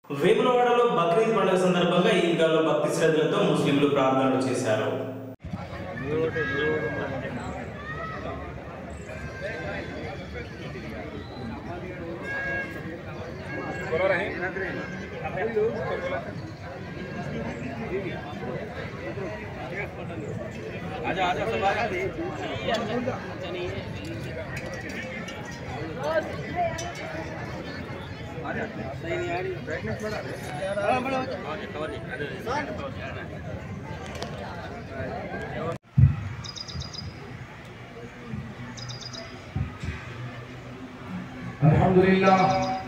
వేములవాడలో బక్రీద్ పండుగ సందర్భంగా ఈద్గాలో భక్తి శ్రద్ధలతో ముస్లింలు ప్రార్థనలు చేశారు. अल्हम्दुलिल्लाह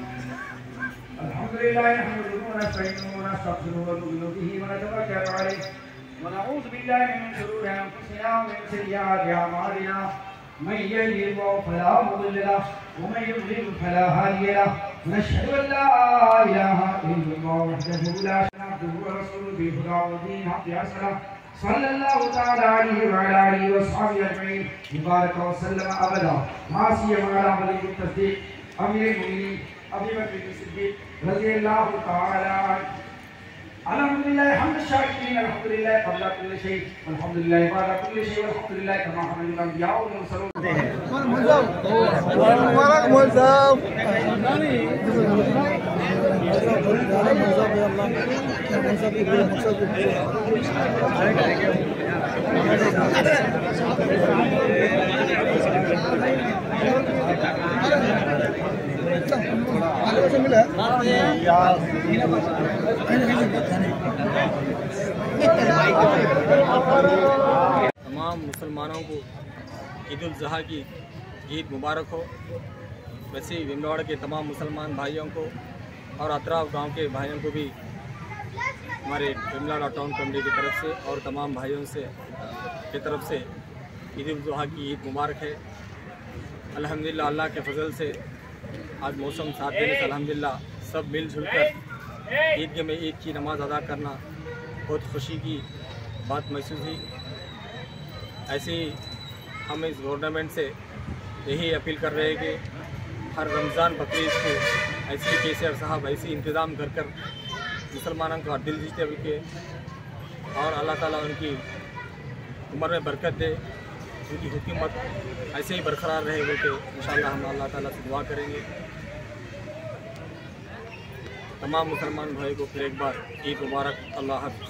नहमदुहु व नस्तईनुहु व नस्तगफिरुहु व नؤमनु बिहि व नतवक्कलु अलैहि व नऊज़ु बिल्लाहि मिन शुरूरि अंफुसिना व मिन सय्यिआति अअमालिना मन यहदिहिल्लाहु फला मुदिल्ल लहु व मन युद्लिल फला हादिय लहु व नशहदु अन ला इलाहा इल्लल्लाहु वहदहु ला शरीका लहु व रसूलुहु बिहुदा व दीनिल हक़्क़ि असला सल्लल्लाहु तआला अलैहि व अला आलिहि व अस्हाबिहि अजमईन मुबारक व सल्लम अबदा मासिया वाला वली तस्दीक अमीर मुमिनीन अबू बकर सिद्दीक रज़ियल्लाहु तआला अल्हम्दुलिल्लाह हम्द शाकिरीन अल्हम्दुलिल्लाह क़ब्ल कुल्लि शै अल्हम्दुलिल्लाह बाद कुल्लि शै अल्हम्दुलिल्लाह कमा हमिल अंबिया व मुरसलून हैं मुबारक मुज़ाब तमाम मुसलमानों को ईद उल ज़ुहा की ईद मुबारक हो। वैसे ही वेमुलवाड़ा के तमाम मुसलमान भाइयों को और अतराफ गांव के भाइयों को भी हमारे वेमुलवाड़ा टाउन कमेटी की तरफ से और तमाम भाइयों से की तरफ से ईद उल ज़ुहा की ईद मुबारक है। अल्हम्दुलिल्लाह अल्लाह के फजल से आज मौसम साथ देने से अल्हम्दुलिल्लाह सब मिलजुल कर ईदगाह में ईद की नमाज़ अदा करना बहुत खुशी की बात महसूस हुई। ऐसे ही हम इस गवर्नमेंट से यही अपील कर रहे हैं कि हर रमज़ान बकरीद को ऐसे केसीआर साहब ऐसे इंतज़ाम कर कर मुसलमानों का दिल जीते के और अल्लाह ताला उनकी उम्र में बरकत दे, उनकी हुकूमत ऐसे ही बरकरार रहे बोलते इंशाअल्लाह हम अल्लाह ताला से दुआ करेंगे। तमाम मुसलमान भाई को फिर एक बार ईद मुबारक। अल्लाह हाफ़िज़।